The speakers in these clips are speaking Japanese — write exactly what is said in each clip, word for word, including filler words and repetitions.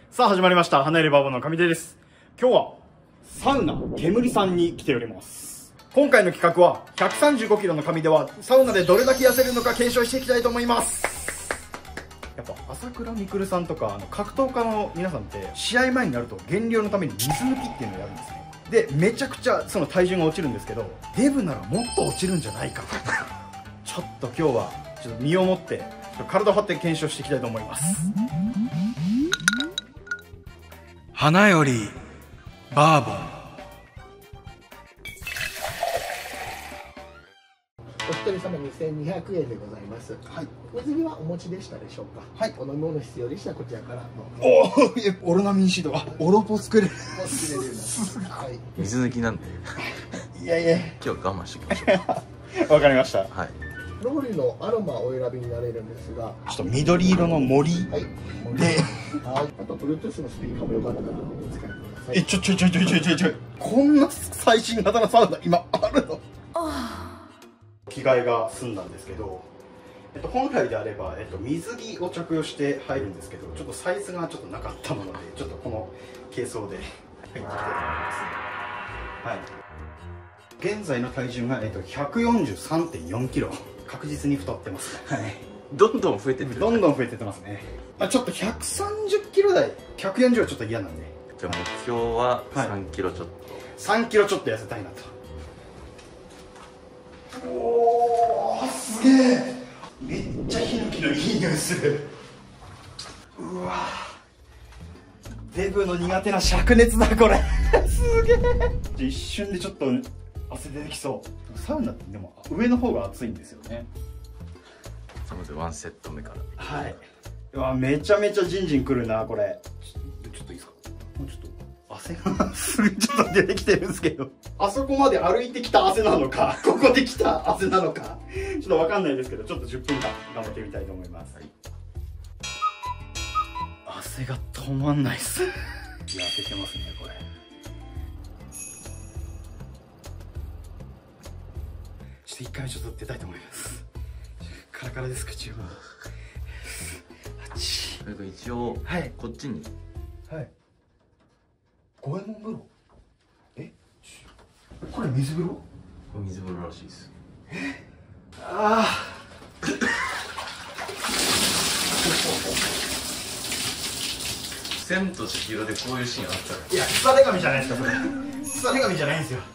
さあ始まりました。花入れバボの上手です。今日はサウナ煙さんに来ております。今回の企画はひゃくさんじゅうごキロの上手はサウナでどれだけ痩せるのか検証していきたいと思います。やっぱ朝倉未来さんとかあの格闘家の皆さんって試合前になると減量のために水抜きっていうのをやるんですね。でめちゃくちゃその体重が落ちるんですけど、デブならもっと落ちるんじゃないかちょっと今日はちょっと身をもって体を張って検証していきたいと思います。 花よりバーボン。 お一人様にせんにひゃくえんでございます。はい。水着はお持ちでしたでしょうか。はい。お飲み物必要でしたらこちらからの。 おお、オロナミンシード、あ、オロポ作れる。 作れるような。はい。 水抜きなんでいやいや。 今日は我慢しておきましょう。 わかりました。 はい。 ローリーのアロマをお選びになれるんですが、 ちょっと緑色の森。 はい。 で、 はい。あと Bluetooth のスピーカーもよかったらお使いください。 え、ちょちょちょちょちょちょちょ、こんな最新型のサウナ今あるの？着替えが済んだんですけど、えっと、本来であれば、えっと、水着を着用して入るんですけど、ちょっとサイズがちょっとなかったもので、ちょっとこの軽装で入ってきています。はい。現在の体重が、えっと、ひゃくよんじゅうさんてんよんキロ、確実に太ってます。はい。 どんどん増えてってる。 どんどん増えてってますね。あ、ちょっとひゃくさんじゅっキロ台、ひゃくよんじゅうはちょっと嫌なんで。 じゃあ目標はさんキロちょっと、 さんキロちょっと痩せたいなと。おー、すげえ。めっちゃヒノキのいい匂いする。うわ、デブの苦手な灼熱だこれすげえ。一瞬でちょっと汗出てきそう。サウナってでも上の方が暑いんですよね。 なのでワンセット目から。 はい。うわ、めちゃめちゃジンジンくるなこれ。ちょっといいですか、もうちょっと汗がすぐちょっと出てきてるんですけど、あそこまで歩いてきた汗なのか、ここで来た汗なのか、ちょっとわかんないですけど、ちょっとじゅっぷんかん頑張ってみたいと思います。はい、汗が止まんないっす。痩せてますねこれ。ちょっと一回ちょっと出たいと思います。カラカラです口は。 それが一応、はい、こっちに。 はい。五右衛門風呂。え、これ水風呂？これ水風呂らしいです。 え、ああ。 千と千尋でこういうシーンあったら。 いや、腐れ神じゃないですかそれ。腐れ神じゃないんですよ。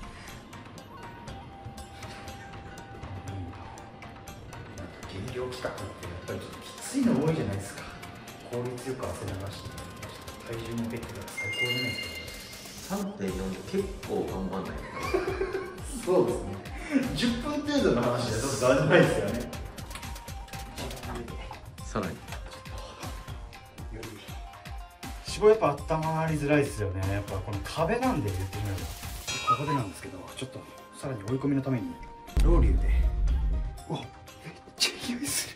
減量企画ってやっぱりちょっときついの多いじゃないですか。効率よく汗流して体重も減ってたら最高じゃないですか。 さんてんよんで結構頑張んない。 そうですね。じゅっぷん程度の話じゃちょっと大丈夫ないですよね。 さらに脂肪やっぱ温まりづらいですよね。やっぱこの壁なんで言ってみればここでなんですけど、ちょっとさらに追い込みのためにロウリュで、うわ、めっちゃ匂いする。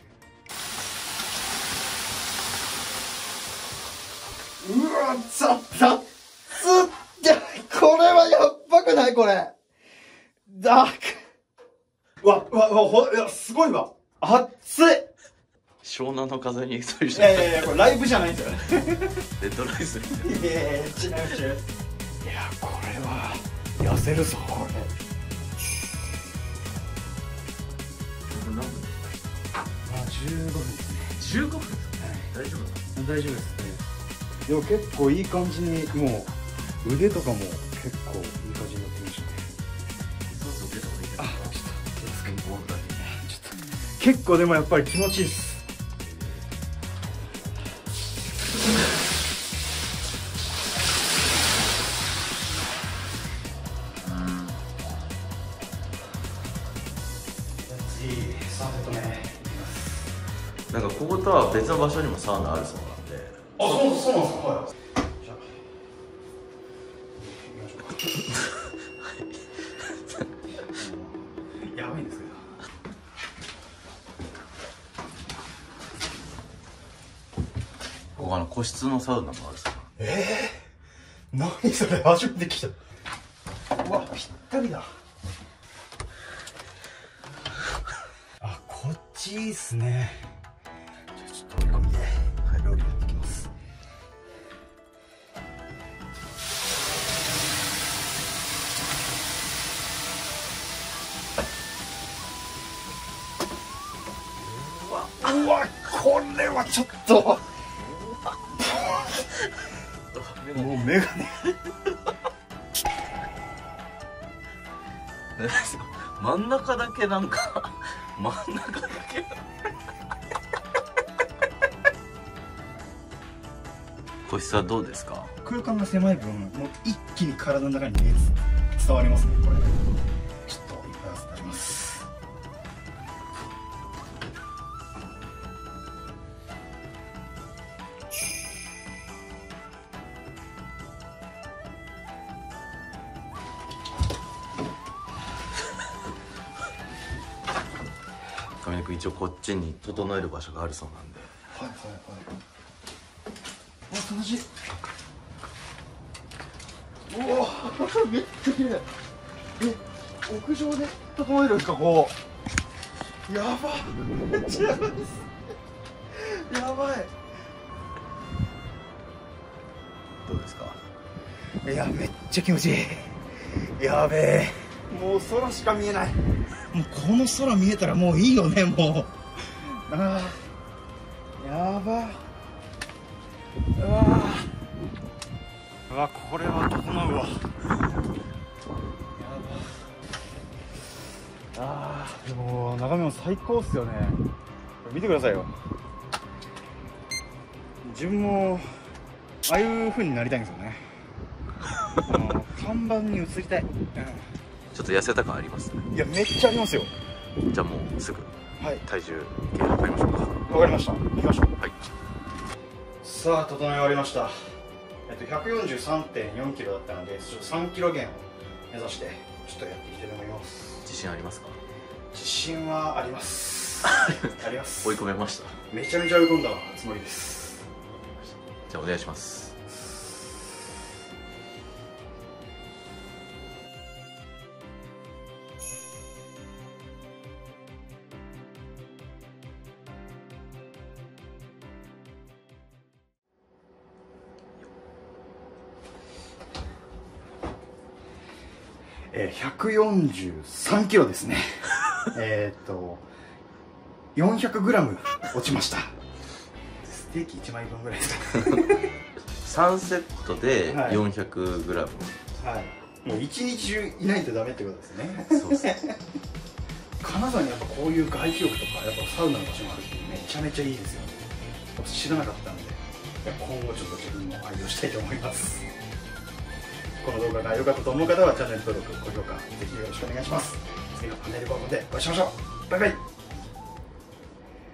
うわ、ざっざっつっ、これはやっばくないこれ。だく。うわ、うわ、うわ、ほ、いや、すごいわ。熱い。 湘南の風にそういういやいやいや、これライブじゃないんですよね。 デッドライス。 いやいやいや、違う違う。いや、これは痩せるぞこれ。 何分？ まあじゅうごふんですね。 じゅうごふん？大丈夫？ 大丈夫ですね。でも結構いい感じに、もう腕とかも結構いい感じになってきましたね。 そうそう、出た方がいいかな。 あ、ちょっとちょっと結構でもやっぱり気持ちいいです。 なんかこことは別の場所にもサウナあるそうなんで。 あ、そう、そうなんですか。はい。じゃあ行きましょうか。やばいんですけど。 ここあの個室のサウナもあるそう。 ええー、何それ、初めて来た。うわ、ぴったりだ。あ、こっちいいっすね。じゃあちょっと追い込みで、はい、料理やってきます。 れはちょっともうメガネ真ん中だけなんか真ん中だけ個室はどうですか？ 空間が狭い分もう一気に体の中に伝わりますね。これちょっといっぱい汗あります。 上根君、一応こっちに整える場所があるそうなんで。 はいはいはい。あ、楽しい。おお、めっちゃ綺麗。え、屋上で整えるんですか、こう。やば。めっちゃやばいです。やばい。 どうですか？ いや、めっちゃ気持ちいい。やべえ。もう空しか見えない。もうこの空見えたらもういいよね、もう。ああ。やば。うわうわ、これは整うわ。やば。ああ、でも眺めも最高っすよね。見てくださいよ。自分もああいう風になりたいんですよね。あの看板に映りたい。うん、 ちょっと痩せた感ありますね。 いや、めっちゃありますよ。 じゃあもうすぐはい体重計測りましょうか。 わかりました。行きましょう。 はい。 さあ、整え終わりました。えっと、ひゃくよんじゅうさんてんよんキロだったので、ちょっとさんキロ減を目指して、ちょっとやっていきたいと思います。 自信ありますか？ 自信はあります。あります。 追い込めました。 めちゃめちゃ追い込んだつもりです。 じゃあお願いします。 えー、ひゃくよんじゅうさんキロですね。えっとよんひゃくグラム落ちました。ステーキいちまいぶんぐらいですか。 さんセットで よんひゃくグラム、 はい、もう一日中いないとダメってことですね。 そうですね。 金沢にやっぱこういう外気浴とかやっぱサウナの場所があるってめちゃめちゃいいですよね。知らなかったので今後ちょっと自分も愛用したいと思います。この動画が良かったと思う方はチャンネル登録、高評価ぜひよろしくお願いします。次のパネルコーナーでお会いしましょう。バイバイ。